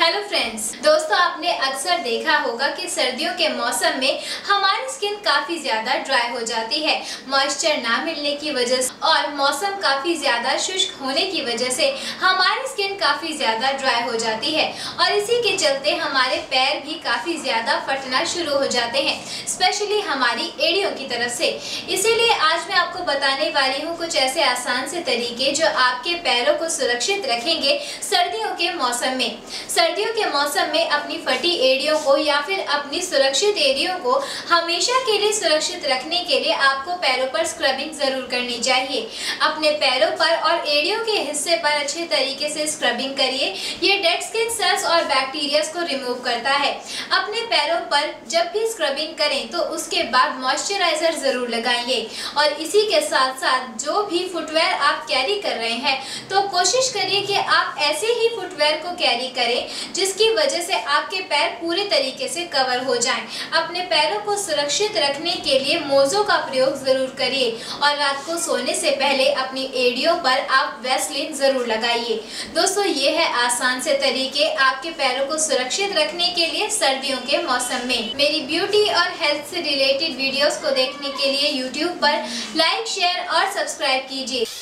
Hello friends, दोस्तों आपने अक्सर देखा होगा कि सर्दियों के मौसम में हमारी स्किन काफी ज्यादा ड्राई हो जाती है। मॉइस्चर ना मिलने की वजह से और मौसम काफी ज्यादा शुष्क होने की वजह से हमारी स्किन काफी ज्यादा ड्राई हो जाती है और इसी के चलते हमारे पैर भी काफी ज्यादा फटना शुरू हो जाते हैं, स्पेशली हमारी एड़ियों की तरफ से। इसीलिए आज मैं आपको बताने वाली हूँ कुछ ऐसे आसान से तरीके जो आपके पैरों को सुरक्षित रखेंगे सर्दियों के मौसम में। सर्दियों के मौसम में अपनी फटी एड़ियों को या फिर अपनी सुरक्षित एड़ियों को हमेशा के लिए सुरक्षित रखने के लिए आपको पैरों पर स्क्रबिंग जरूर करनी चाहिए। अपने पैरों पर और एड़ियों के हिस्से पर अच्छे तरीके से स्क्रबिंग करिए। ये डेड स्किन सेल्स और बैक्टीरिया को रिमूव करता है। अपने पैरों पर जब भी स्क्रबिंग करें तो उसके बाद मॉइस्चराइजर जरूर लगाइए और इसी के साथ साथ जो भी फुटवेयर आप कैरी कर रहे हैं तो कोशिश करिए कि आप ऐसे ही फुटवेयर को कैरी करें जिसकी वजह से आपके पैर पूरे तरीके से कवर हो जाएं। अपने पैरों को सुरक्षित रखने के लिए मोज़ों का प्रयोग जरूर करिए और रात को सोने से पहले अपनी एड़ियों पर आप वैसलीन जरूर लगाइए। दोस्तों, ये है आसान से तरीके आपके पैरों को सुरक्षित रखने के लिए सर्दियों के मौसम में। मेरी ब्यूटी और हेल्थ से रिलेटेड वीडियोस को देखने के लिए यूट्यूब पर लाइक, शेयर और सब्सक्राइब कीजिए।